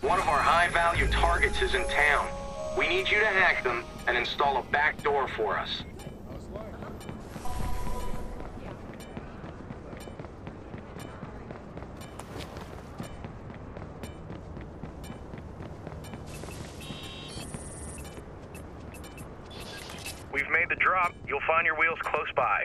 One of our high-value targets is in town. We need you to hack them and install a back door for us. We've made the drop. You'll find your wheels close by.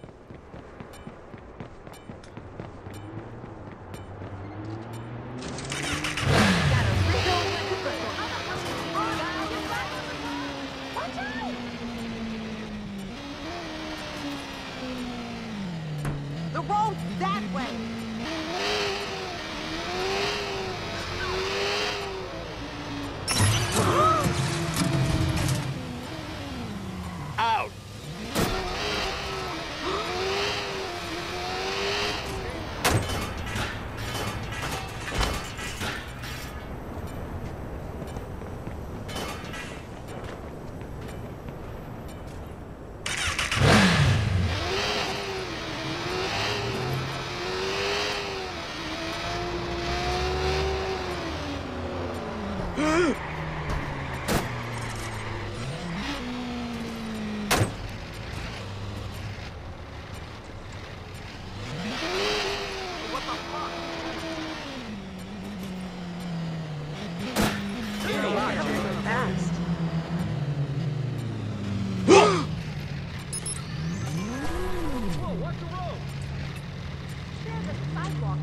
The road that way! Out! Fast. There's a sidewalk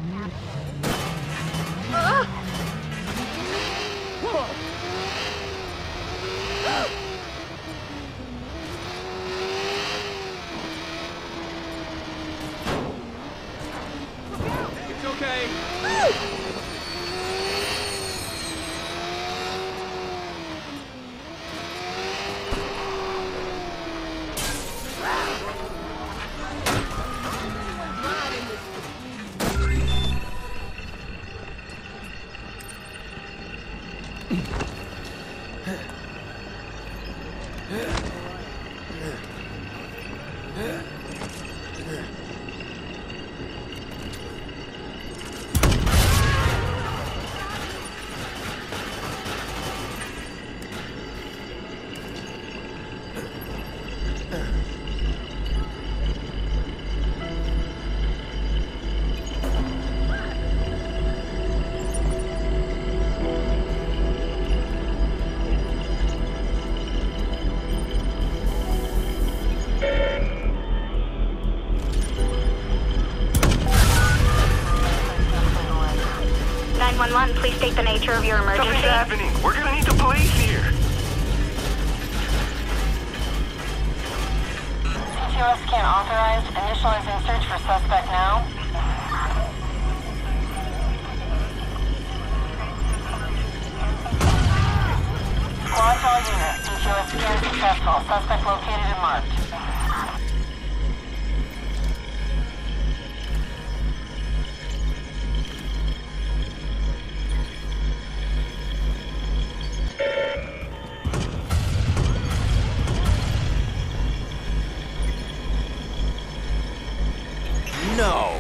It's okay. Please state the nature of your emergency. Something's happening. We're gonna need the police here. CTOS scan authorized. Initializing search for suspect now. Squad to all units. CTOS scan successful. Suspect located and marked. No.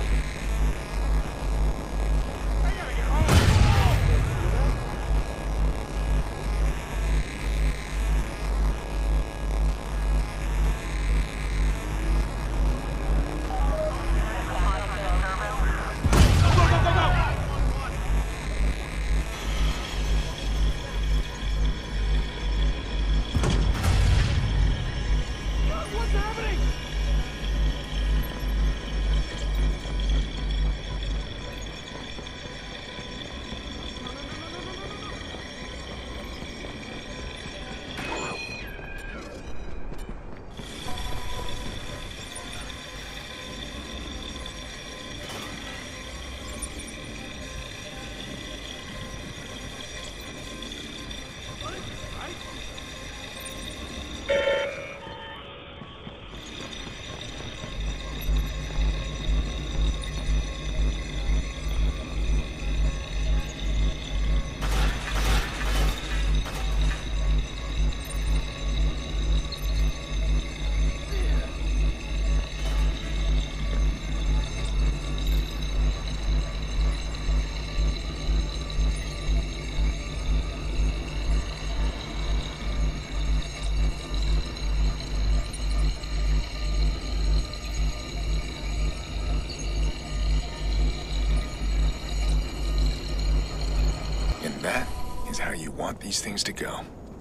want these things to go.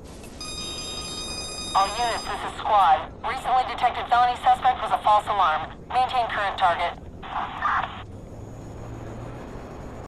All units, this is Squad. Recently detected felony suspect was a false alarm. Maintain current target.